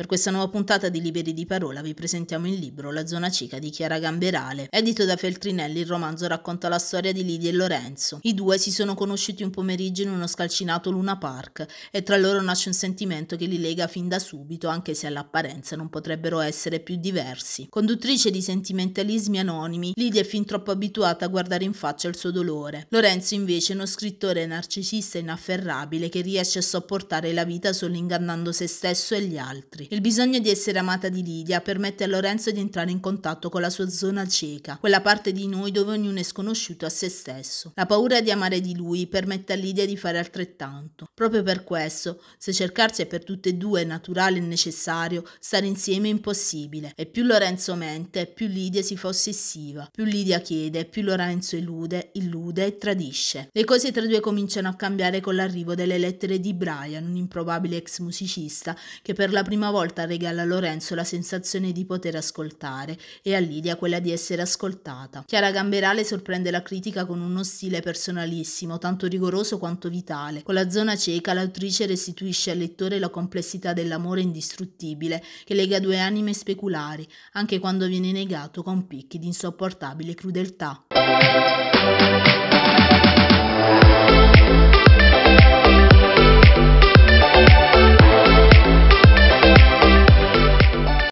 questa nuova puntata di Liberi di Parola vi presentiamo il libro La zona cieca di Chiara Gamberale. Edito da Feltrinelli, il romanzo racconta la storia di Lidia e Lorenzo. I due si sono conosciuti un pomeriggio in uno scalcinato Luna Park e tra loro nasce un sentimento che li lega fin da subito, anche se all'apparenza non potrebbero essere più diversi. Conduttrice di sentimentalismi anonimi, Lidia è fin troppo abituata a guardare in faccia il suo dolore. Lorenzo invece è uno scrittore narcisista inafferrabile che riesce a sopportare la vita solo ingannando se stesso e gli altri. Il bisogno di essere amata di Lidia permette a Lorenzo di entrare in contatto con la sua zona cieca, quella parte di noi dove ognuno è sconosciuto a se stesso. La paura di amare di lui permette a Lidia di fare altrettanto. Proprio per questo, se cercarsi è per tutte e due naturale e necessario, stare insieme è impossibile. E più Lorenzo mente, più Lidia si fa ossessiva. Più Lidia chiede, più Lorenzo illude e tradisce. Le cose tra i due cominciano a cambiare con l'arrivo delle lettere di Brian, un improbabile ex musicista che per la prima volta regala a Lorenzo la sensazione di poter ascoltare e a Lidia quella di essere ascoltata. Chiara Gamberale sorprende la critica con uno stile personalissimo, tanto rigoroso quanto vitale. Con La zona cieca l'autrice restituisce al lettore la complessità dell'amore indistruttibile che lega due anime speculari, anche quando viene negato con picchi di insopportabile crudeltà.